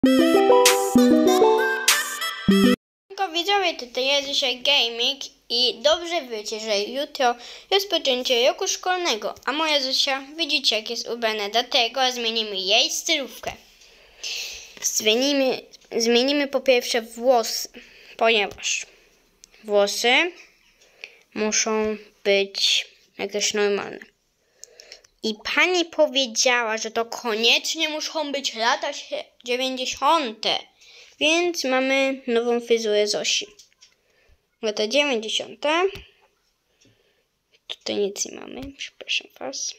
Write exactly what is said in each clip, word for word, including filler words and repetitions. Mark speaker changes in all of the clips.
Speaker 1: Widzowie, tutaj jest dzisiaj Gaming i dobrze wiecie, że jutro rozpoczęcie roku szkolnego, a moja Zosia, widzicie jak jest ubrana, dlatego zmienimy jej stylówkę. Zmienimy, zmienimy po pierwsze włosy, ponieważ włosy muszą być jakieś normalne. I pani powiedziała, że to koniecznie muszą być lata dziewięćdziesiąte. Więc mamy nową fryzurę Zosi. Lata dziewięćdziesiąte. Tutaj nic nie mamy, przepraszam was.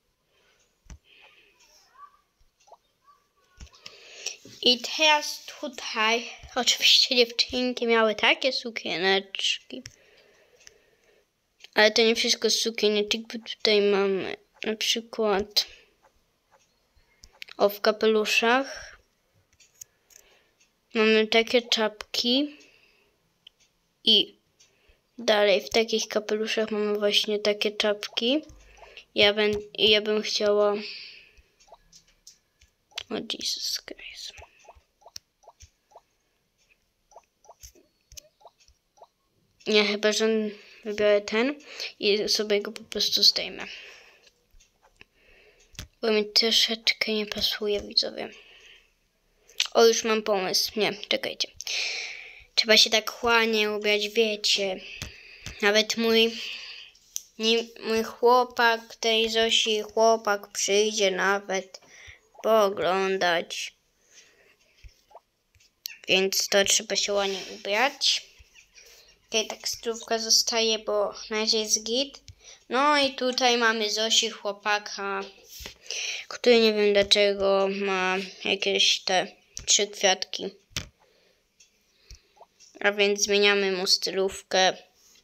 Speaker 1: I teraz tutaj, oczywiście dziewczynki miały takie sukieneczki. Ale to nie wszystko z sukieneczek, bo tutaj mamy na przykład o w kapeluszach. Mamy takie czapki i dalej w takich kapeluszach mamy właśnie takie czapki. Ja, ben, ja bym chciała... O Jesus Christ. Nie, chyba, że wybiorę ten i sobie go po prostu zdejmę. Bo mi troszeczkę nie pasuje, widzowie. O, już mam pomysł. Nie, czekajcie. Trzeba się tak ładnie ubrać, wiecie. Nawet mój, nie, mój chłopak, tej Zosi chłopak przyjdzie nawet pooglądać. Więc to trzeba się ładnie ubrać. Okej, tak stylówka zostaje, bo na razie jest git. No i tutaj mamy Zosi chłopaka, który nie wiem dlaczego ma jakieś te trzy kwiatki. A więc zmieniamy mu stylówkę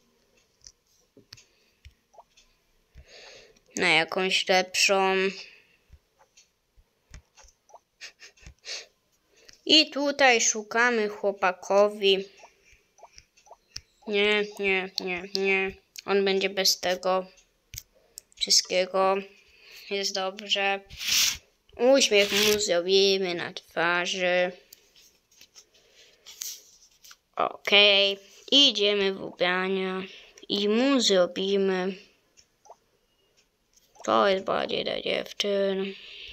Speaker 1: na jakąś lepszą. I tutaj szukamy chłopakowi. Nie, nie, nie, nie. On będzie bez tego wszystkiego. Jest dobrze. Uśmiech mu zrobimy na twarzy. Okej. Okay. Idziemy w ubrania. I mu zrobimy. To jest bardziej dla dziewczyn.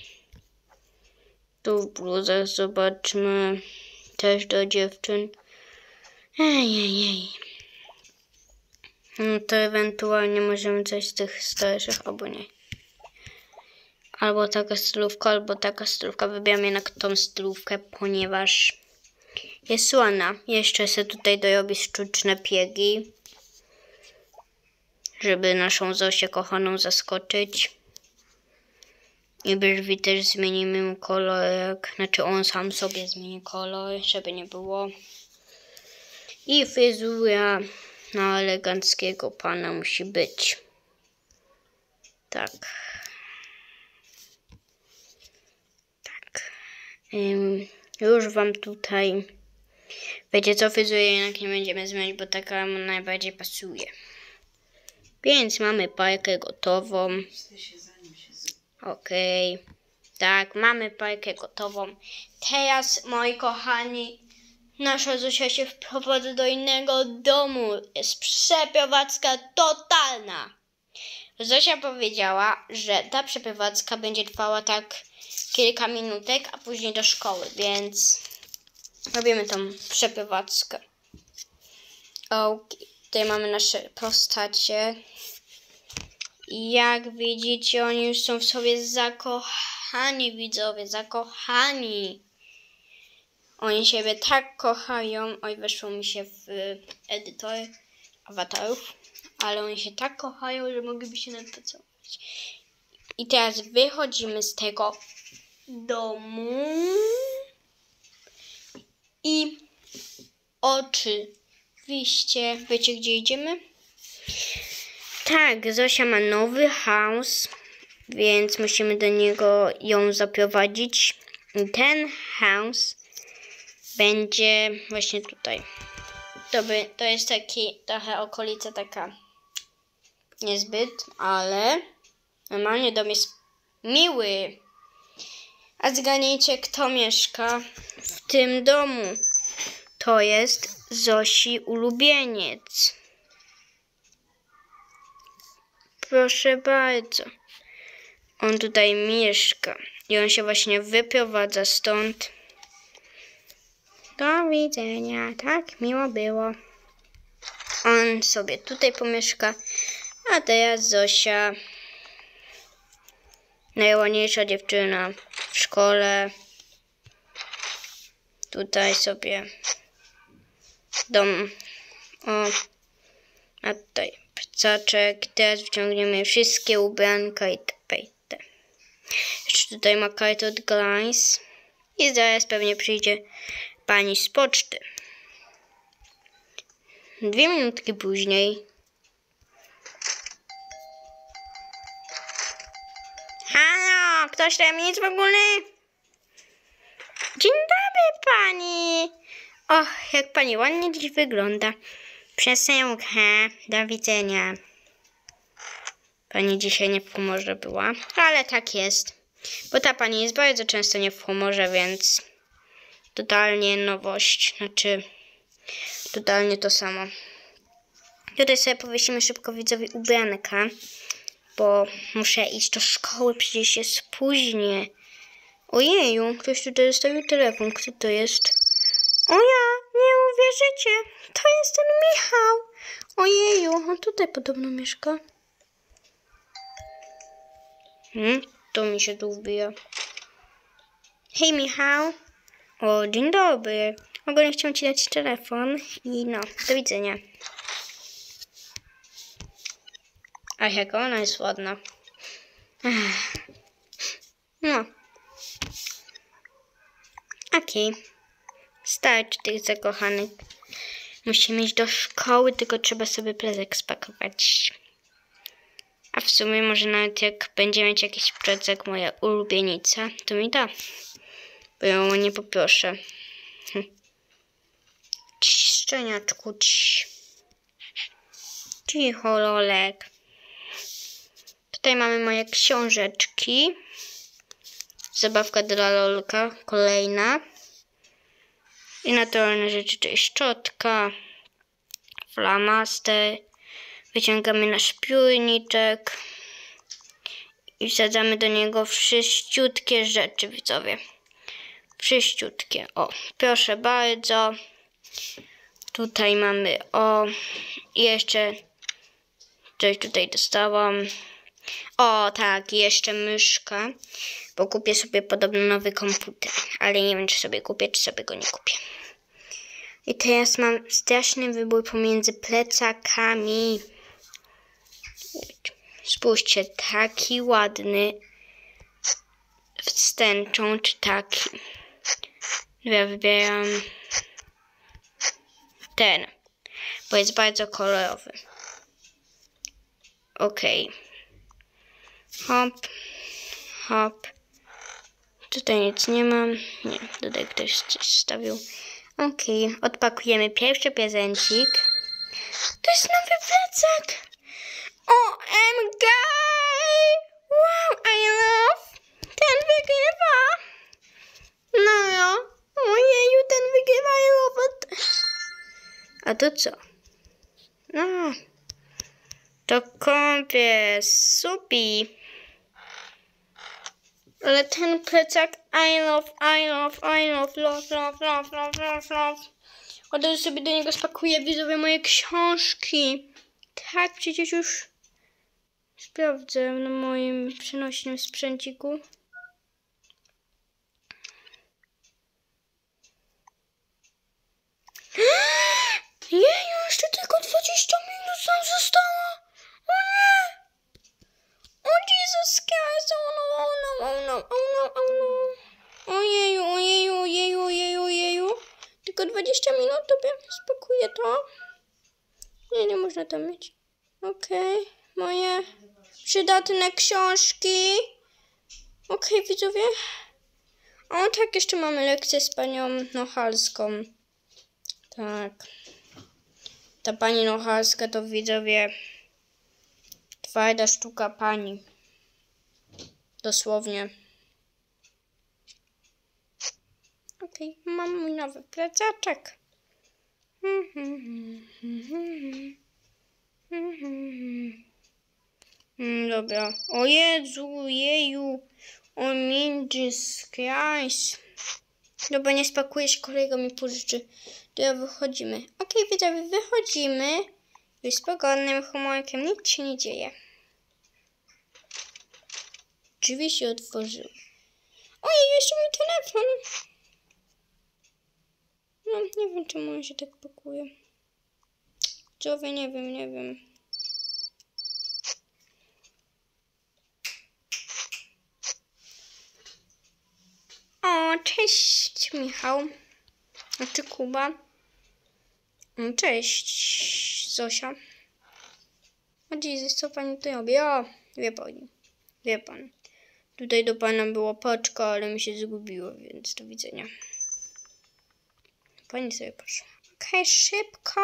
Speaker 1: Tu bluzę zobaczmy. Też do dziewczyn. Ejejej. No to ewentualnie możemy coś z tych starszych, albo nie. Albo taka stylówka, albo taka stylówka. Wybieram jednak tą stylówkę, ponieważ jest ładna. Jeszcze sobie tutaj dorobię sztuczne piegi, żeby naszą Zosię kochaną zaskoczyć. I brwi też zmienimy mu kolorek. Znaczy on sam sobie zmieni kolor, żeby nie było. I fryzura na eleganckiego pana musi być. Tak. Um, już wam tutaj wiecie co, fryzurę jednak nie będziemy zmieniać, bo taka mu najbardziej pasuje. Więc mamy parkę gotową. Okej. Okay. Tak, mamy parkę gotową. Teraz, moi kochani, nasza Zosia się wprowadza do innego domu. Jest przeprowadzka totalna. Zosia powiedziała, że ta przeprowadzka będzie trwała tak kilka minutek, a później do szkoły, więc robimy tą przeprowadzkę. Okay. Tutaj mamy nasze postacie. I jak widzicie, oni już są w sobie zakochani, widzowie, zakochani. Oni siebie tak kochają. Oj, weszło mi się w edytor awatarów. Ale oni się tak kochają, że mogliby się nawet pocałować. I teraz wychodzimy z tego domu. I oczywiście, wiecie gdzie idziemy? Tak, Zosia ma nowy house, więc musimy do niego ją zaprowadzić. I ten house będzie właśnie tutaj. To, by, to jest taki trochę okolica taka niezbyt, ale normalnie dom jest miły. A zgadnijcie, kto mieszka w tym domu. To jest Zosi ulubieniec. Proszę bardzo. On tutaj mieszka i on się właśnie wyprowadza stąd. Do widzenia, tak miło było. On sobie tutaj pomieszka, a teraz Zosia, najładniejsza dziewczyna w szkole. Tutaj sobie dom, o, a tutaj plecaczek. Teraz wyciągniemy wszystkie ubranka i te, i te. Jeszcze tutaj ma kartę od Glass i zaraz pewnie przyjdzie pani z poczty. Dwie minutki później. Halo, ktoś tam jest w ogóle? Dzień dobry pani. Och, jak pani ładnie dziś wygląda. Przesyłka, do widzenia. Pani dzisiaj nie w humorze była, ale tak jest. Bo ta pani jest bardzo często nie w humorze, więc totalnie nowość. Znaczy, totalnie to samo. Tutaj sobie powiesimy szybko widzowi ubranka, bo muszę iść do szkoły, przecież się spóźnię. Ojeju, ktoś tutaj zostawił telefon. Kto to jest? O ja, nie uwierzycie. To jest ten Michał. Ojeju, on tutaj podobno mieszka. Hmm, to mi się tu wbija. Hej Michał. O, dzień dobry. Ogólnie chciałam ci dać telefon i no, do widzenia. A jaka ona jest ładna. No. Okej. Okay. Starczy tych zakochanych. Musimy iść do szkoły, tylko trzeba sobie plecak spakować. A w sumie może nawet jak będzie mieć jakiś plecak moja ulubienica, to mi da. Bo ją nie poproszę. Hm. Cii, szczeniaczku, cii. Cicho, Lolek. Tutaj mamy moje książeczki. Zabawka dla Lolka, kolejna. I naturalne rzeczy, czyli szczotka, flamaster. Wyciągamy nasz piórniczek i wsadzamy do niego wszyściutkie rzeczy, widzowie. Wszyściutkie. O, proszę bardzo. Tutaj mamy, o, i jeszcze coś tutaj dostałam. O, tak, jeszcze myszka, bo kupię sobie podobno nowy komputer, ale nie wiem, czy sobie kupię, czy sobie go nie kupię. I teraz mam straszny wybór pomiędzy plecakami. Spójrzcie, taki ładny z tęczą, czy taki. Ja wybieram ten, bo jest bardzo kolorowy. Okej. Okay. Hop, hop. Tutaj nic nie mam. Nie, tutaj ktoś coś stawił. Okej, okay. Odpakujemy pierwszy prezencik. To jest nowy plecak. O M G! Wow, I love! Ten wygrywa! No ja. Ojeju, ten wygrywa, I love it. A to co? No. To kompies. Supi. Ale ten plecak I love, I love, I love, love, love, love, love, love, love. Od razu sobie do niego spakuję, widzowie, moje książki. Tak, przecież już sprawdzę na moim przenośnym sprzęciku. Jeju, jeszcze tylko dwadzieścia minut nam zostało. O nie! O Jesus Christ, oh no, oh no, oh no, oh no, oh no. Ojeju, ojeju, ojeju, ojeju, ojeju. Tylko dwadzieścia minut, tobie spakuję to. Nie, nie można to mieć. Okej, okay. Moje przydatne książki. Okej, okay, widzowie. O tak, jeszcze mamy lekcję z panią Nochalską. Tak. Ta pani Nochalska to, widzowie, twarda sztuka pani. Dosłownie. okej, okay. Mam mój nowy plecaczek. Dobra. O Jezu, jeju. O Jesus Christ. Dobra, nie spakujesz, kolega mi pożyczy. To wychodzimy. Okej, okay, widzowie, wychodzimy. Już z pogodnym humorkiem, nic się nie dzieje. Drzwi się otworzyły. Ojej, jeszcze mój telefon. No, nie wiem, czemu on się tak pakuje. Widzowie, nie wiem, nie wiem. O, cześć, Michał. A ty, Kuba? Cześć, Zosia. O Jezus, co pani tu robi? O, wie pani, wie pan. Tutaj do pana było paczka, ale mi się zgubiło, więc do widzenia. Pani sobie poszła. Okej, okay, szybko.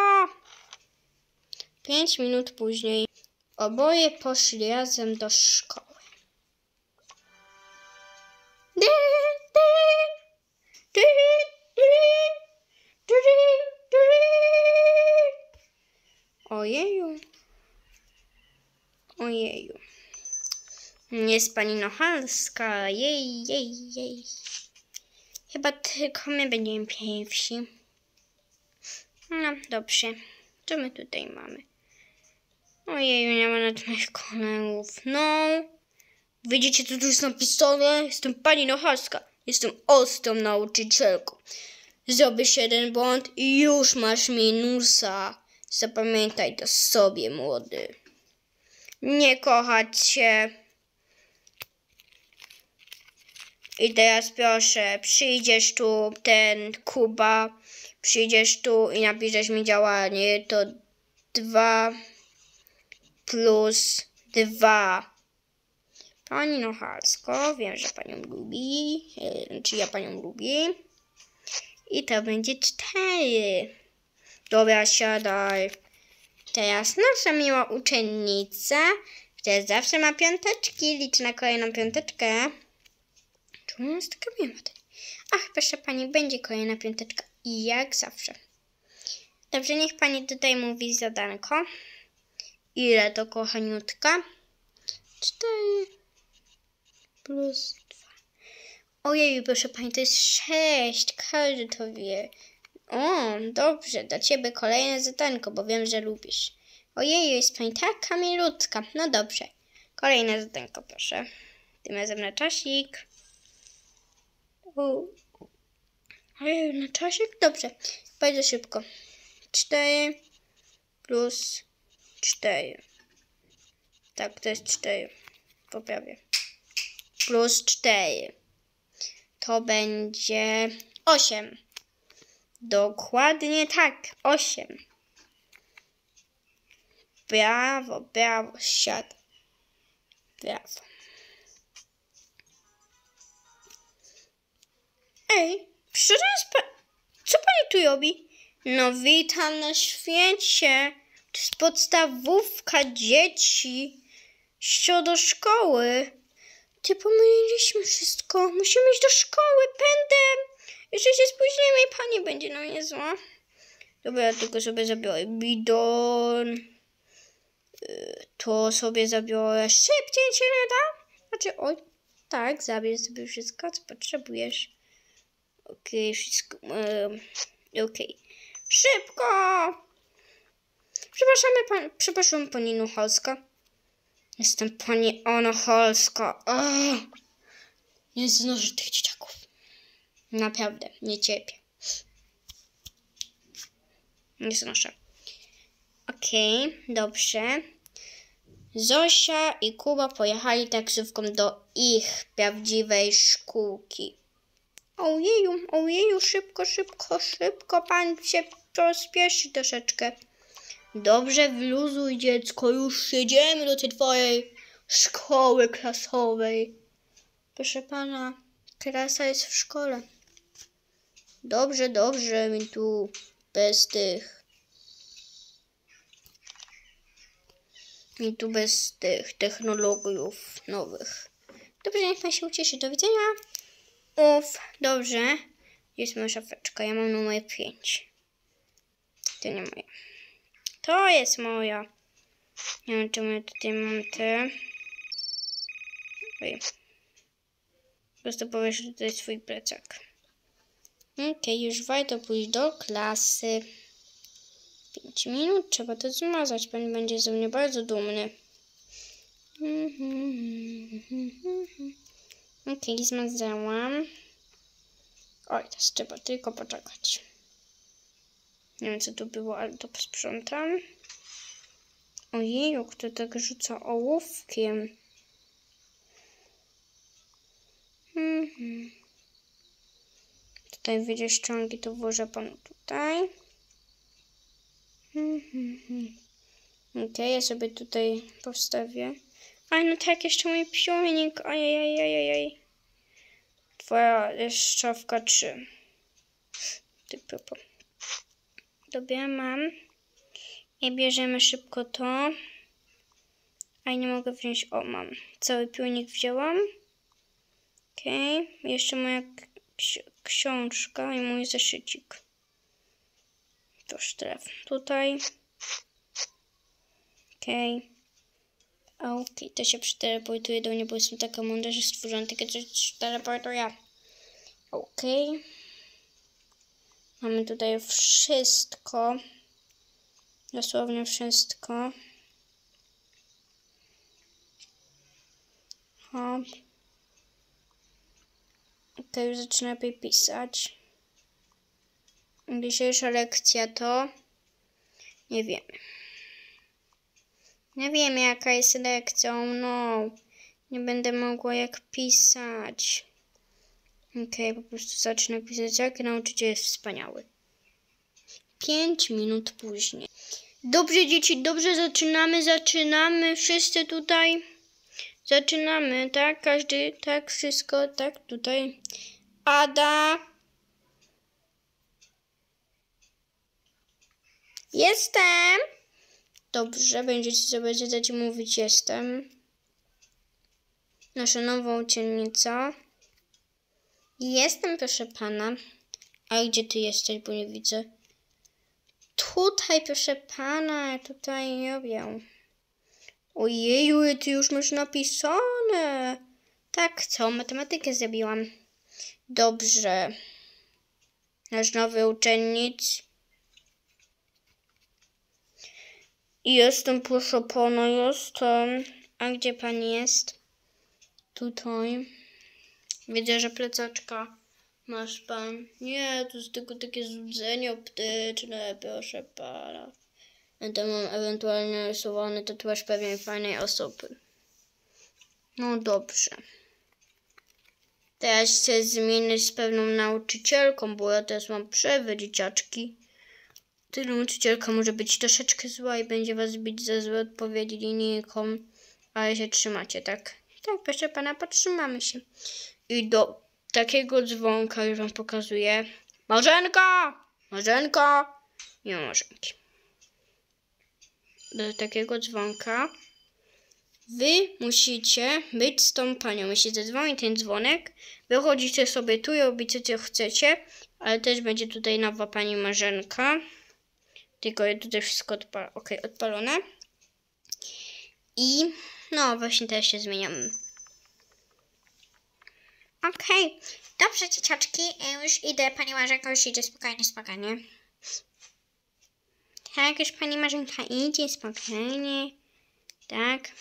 Speaker 1: Pięć minut później oboje poszli razem do szkoły. Ojeju. Ojeju. Jest pani Nochalska. Jej, jej, jej. Chyba tylko my będziemy pierwsi. No, dobrze. Co my tutaj mamy? Ojeju, nie ma nawet moich kolegów. No. Widzicie, co tu jest napisane? Jestem pani Nochalska. Jestem ostrą nauczycielką. Zrobisz jeden błąd i już masz minusa. Zapamiętaj to sobie, młody. Nie kochać się. I teraz proszę, przyjdziesz tu, ten Kuba, przyjdziesz tu i napiszesz mi działanie, to dwa plus dwa. Pani Nochalsko, wiem, że panią lubi, czy ja panią lubię. I to będzie cztery. Dobra, siadaj. Teraz nasza miła uczennica, która zawsze ma piąteczki, liczy na kolejną piąteczkę. Czemu jest taka miła? Ach, proszę pani, będzie kolejna piąteczka. I jak zawsze. Dobrze, niech pani tutaj mówi zadanko. Ile to, kochaniutka? Cztery plus dwa. Ojej, proszę pani, to jest sześć. Każdy to wie. O, dobrze, do ciebie kolejne zadanko, bo wiem, że lubisz. Ojej, jest pani taka milutka. No dobrze. Kolejne zadanko, proszę. Tym razem na czasik. O. Ojej, na czasik? Dobrze. Bardzo szybko. cztery plus cztery. Tak, to jest cztery. Poprawię. Plus cztery. To będzie osiem. Dokładnie tak. osiem. Brawo, brawo. Siadaj. Brawo. Ej, co to jest pa... Co pani tu robi? No witam na świecie. To jest podstawówka dzieci. Ścio do szkoły. Ty, pomyliliśmy wszystko. Musimy iść do szkoły. Pędem. Jeszcze się spóźnimy i pani będzie na mnie zła. Dobra, ja tylko sobie zabiorę bidon. To sobie zabiorę. Szybciej się nie da? Znaczy, oj, tak, zabierz sobie wszystko, co potrzebujesz. Okej, okay, wszystko. Um, Okej. Okay. Szybko! Przepraszamy, pan, przepraszam, pani Nochalska. Jestem pani Nochalska. Nie znoszę tych dzieciaków. Naprawdę, nie cierpię. Nie znoszę. Okej, okay, dobrze. Zosia i Kuba pojechali taksówką do ich prawdziwej szkółki. Ojeju, ojeju, szybko, szybko, szybko. Pan się pospieszy troszeczkę. Dobrze, wyluzuj, dziecko. Już jedziemy do tej twojej szkoły klasowej. Proszę pana, klasa jest w szkole. Dobrze, dobrze, mi tu bez tych... Mi tu bez tych technologiów nowych. Dobrze, niech pan się ucieszy. Do widzenia. Uf, dobrze. Jest moja szafeczka, ja mam numer pięć. To nie moja. To jest moja. Nie wiem, czemu ja tutaj mam te. Oj. Po prostu powiesz tutaj swój plecak. Okej, okay, już warto pójść do klasy. pięć minut, trzeba to zmazać. Pan będzie ze mnie bardzo dumny. Okej, okay, zmazałam. Oj, teraz trzeba tylko poczekać. Nie wiem, co tu było, ale to posprzątam. Ojej, kto tak rzuca ołówkiem. Mhm. Tutaj widzisz ściągi, to włożę panu tutaj. Mhm. Okej, okay, ja sobie tutaj postawię. Aj, no tak, jeszcze mój psionik. Ajajajajaj. Twoja jest szafka trzy. Typowo. Dobra, mam. I bierzemy szybko to. A nie mogę wziąć. O, mam. Cały piółnik wzięłam. Okej. Okay. Jeszcze moja ksi książka i mój zeszycik. To sztref. Tutaj. Okej. Okay. Okej, okay. To się przeteleportuje do mnie, bo jestem taka mądra, że stworzyłam takie coś, teleportuje. Okej. Okay. Mamy tutaj wszystko. Dosłownie wszystko. Hop. Ok, już zaczynam lepiej pisać. Dzisiejsza lekcja to... Nie wiem. Nie wiem, jaka jest lekcją, no. Nie będę mogła jak pisać. Ok, po prostu zacznę pisać, jak nauczyciel jest wspaniały. Pięć minut później. Dobrze, dzieci, dobrze, zaczynamy, zaczynamy. Wszyscy tutaj zaczynamy, tak? Każdy, tak, wszystko, tak, tutaj. Ada. Jestem. Dobrze, będziecie sobie będziecie mówić jestem. Nasza nowa uczennica. Jestem, proszę pana. A gdzie ty jesteś, bo nie widzę. Tutaj, proszę pana, tutaj nie wiem. Ojeju, ty już masz napisane. Tak, co? Matematykę zrobiłam. Dobrze. Nasz nowy uczennic. Jestem, proszę pana, jestem. A gdzie pan jest? Tutaj. Widzę, że plecaczka masz pan. Nie, to jest tylko takie złudzenie optyczne, proszę pana. Ja tam mam ewentualnie rysowany tatuaż pewnej fajnej osoby. No dobrze. Teraz się zmienię z pewną nauczycielką, bo ja teraz mam przerwę, dzieciaczki. Ty nauczycielka może być troszeczkę zła i będzie was bić za złe odpowiedzi linijką, ale się trzymacie, tak? Tak, proszę pana, potrzymamy się. I do takiego dzwonka już wam pokazuję. Marzenka! Marzenka! Nie ma Marzenki. Do takiego dzwonka wy musicie być z tą panią. Jeśli zadzwoni ten dzwonek, wychodzicie sobie tu i robicie co chcecie, ale też będzie tutaj nowa pani Marzenka. Tylko ja tutaj wszystko odpal ok, odpalone. I no właśnie teraz się zmieniam. Okej, okay. Dobrze, dzieciaczki, już idę, pani Marzenka już idzie, spokojnie, spokojnie. Tak, już pani Marzenka idzie, spokojnie. Tak.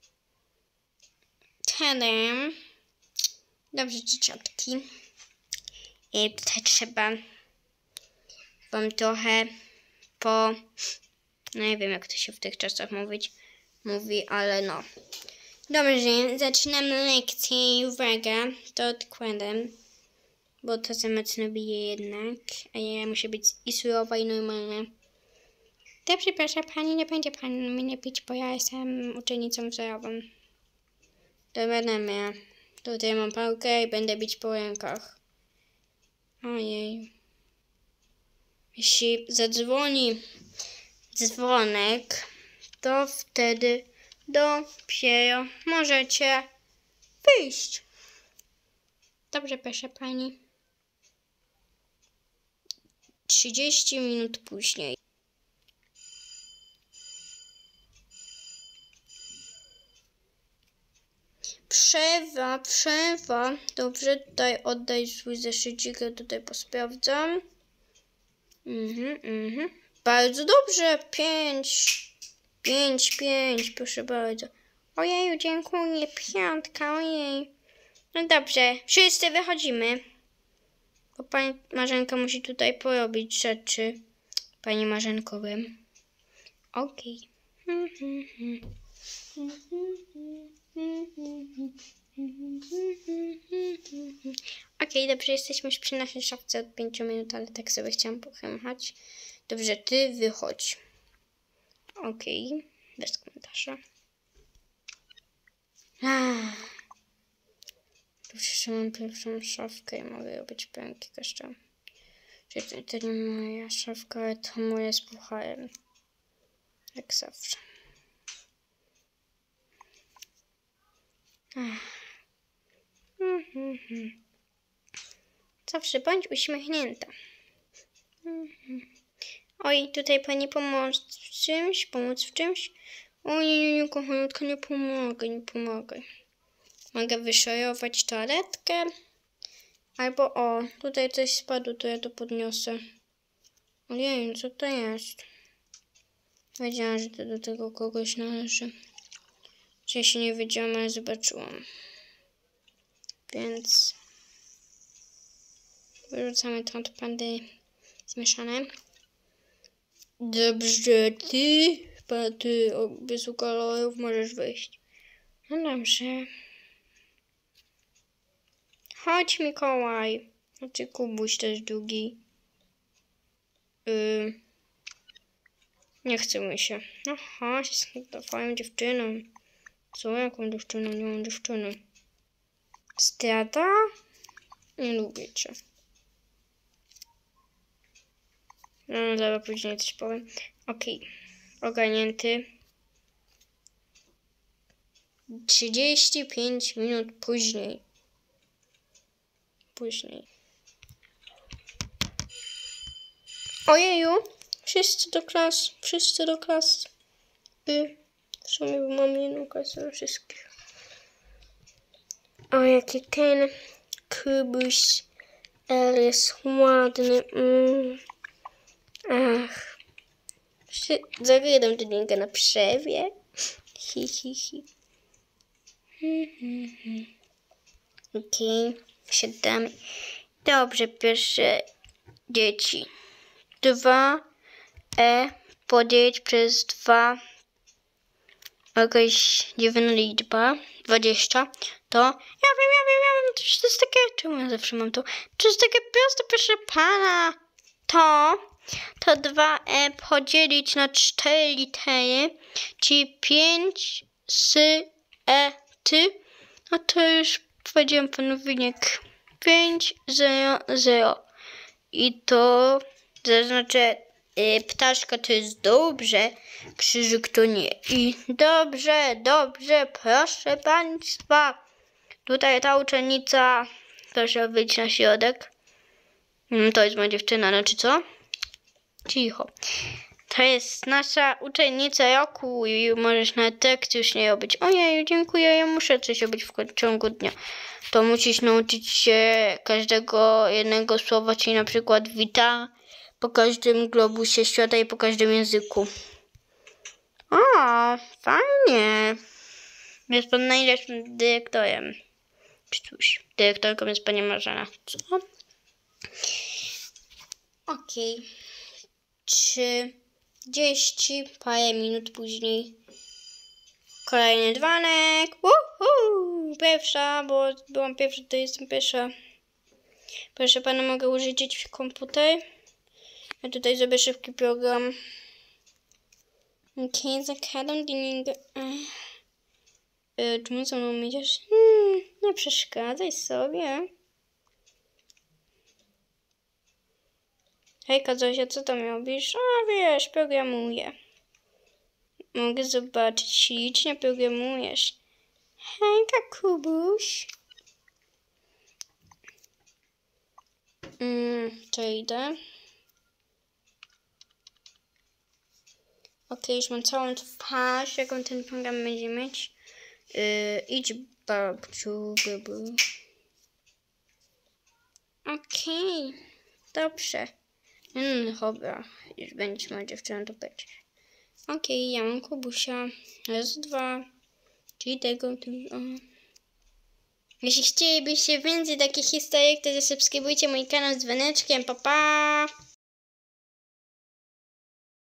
Speaker 1: Tadam. Dobrze, dzieciaczki. I tutaj trzeba wam trochę po... No nie wiem, jak to się w tych czasach mówić, mówi, ale no. Dobrze, zaczynamy lekcję i uwaga, to odkładam, bo to za mocno bije jednak, a ja muszę być i surowa, i normalna. Dobrze, proszę pani, nie będzie pani mnie bić, bo ja jestem uczennicą wzorową. Dobra, dobra. Tutaj mam pałkę i będę bić po rękach. Ojej. Jeśli zadzwoni dzwonek, to wtedy dopiero możecie wyjść. Dobrze, proszę pani. trzydzieści minut później. Przerwa, przerwa. Dobrze, tutaj oddaj swój zeszycik, ja tutaj posprawdzam. Mhm, mhm. Bardzo dobrze, pięć. Pięć, pięć, proszę bardzo. Ojeju, dziękuję, piątka, ojej. No dobrze, wszyscy wychodzimy. Bo pani Marzenka musi tutaj porobić rzeczy. Pani Marzenko, wiem. Okej. Okay. Okej, okay, dobrze, jesteśmy już przy naszej szafce od pięciu minut, ale tak sobie chciałam pochęmać. Dobrze, ty wychodź. Okej, okay, bez komentarza. Ah. Dobrze, jeszcze mam pierwszą szafkę i mogę robić pęki jeszcze. Czyli to, to nie moja szafka, ale to moje z pucharem. Jak zawsze. Zawsze bądź uśmiechnięta. Oj, tutaj pani pomóc w czymś? Pomóc w czymś? Oj, nie, nie, kochanutka, nie pomogę, nie pomogę. Mogę wyszorować toaletkę. Albo o, tutaj coś spadło, to ja to podniosę. Ojej, co to jest? Wiedziałam, że to do tego kogoś należy. Ja się nie wiedziałam, ale zobaczyłam. Więc wyrzucamy to od pandy zmieszane. Dobrze, ty, ty bez kolorów możesz wyjść. No dobrze. Chodź, Mikołaj. Znaczy Kubuś też długi. Yy. Nie chce mi się. No chodź, z twoją dziewczyną. Co? Jaką dziewczyną? Nie mam dziewczyny. Strata? Nie lubię cię. No dobra, później coś powiem. Okej. Okay. Ogarnięty. trzydzieści pięć minut później. Później. Ojeju. Wszyscy do klas. Wszyscy do klas. Y, w sumie mam jedną klasę na wszystkich. O, jaki ten Kubuś L jest ładny. Mm. Ach. Zagadam tę linkę na przerwie. Hi, hi, hi. Okej, okay. Siadamy. Dobrze, pierwsze dzieci. Dwa E podzielić przez dwa. Jakaś dziwna liczba. Dwadzieścia. To ja wiem, ja wiem, ja wiem. To jest takie. Czemu ja zawsze mam to? To jest takie proste, proszę pana. To. To dwa E podzielić na cztery litery. Czyli pięć S E T. No to już powiedziałem panu wynik. pięć zero zero. I to zaznaczę. Y, ptaszka to jest dobrze, krzyżyk to nie. I dobrze, dobrze, proszę państwa. Tutaj ta uczennica, proszę wyjść na środek. Mm, to jest moja dziewczyna, znaczy co? Cicho. To jest nasza uczennica roku i możesz nawet tekst już nie robić. Ojej, dziękuję, ja muszę coś robić w ciągu dnia. To musisz nauczyć się każdego jednego słowa, czyli na przykład wita po każdym globusie świata i po każdym języku. O, fajnie. Jest pan najlepszym dyrektorem. Czy cóż, dyrektorką jest pani Marzena. Co? Okej. Okay. trzydzieści parę minut później. Kolejny dzwonek. Uhu! Pierwsza, bo byłam pierwsza, to jestem pierwsza. Proszę pana, mogę użyć komputer? Ja tutaj zrobię szybki program. Okej, okay, zakładam diningę. Yy, czemu ze mną idziesz? Hmm, nie przeszkadzaj sobie. Hejka Zosia, co tam robisz? A wiesz, programuję. Mogę zobaczyć, ślicznie programujesz. Hejka Kubuś. Hmm, to idę. Okej, już mam całą twarz, jaką ten program będzie mieć. Yy, idź babciu, bubu. Okej, dobrze. Mm, dobra, już będziesz moją dziewczyną, to będziesz. Okej, ja mam Kubusia. Raz, dwa. Czyli tego, tego. Jeśli chcielibyście więcej takich historyjek, to zasubskrybujcie mój kanał z dzwoneczkiem. Pa, pa!